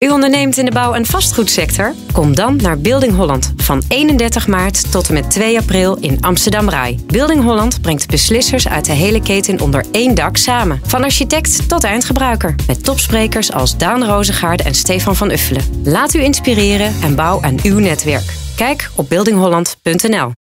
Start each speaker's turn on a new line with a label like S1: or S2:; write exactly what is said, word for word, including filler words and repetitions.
S1: U onderneemt in de bouw- en vastgoedsector? Kom dan naar Building Holland van eenendertig maart tot en met twee april in Amsterdam Rai. Building Holland brengt beslissers uit de hele keten onder één dak samen. Van architect tot eindgebruiker. Met topsprekers als Daan Rozengaarde en Stefan van Uffelen. Laat u inspireren en bouw aan uw netwerk. Kijk op building holland punt n l.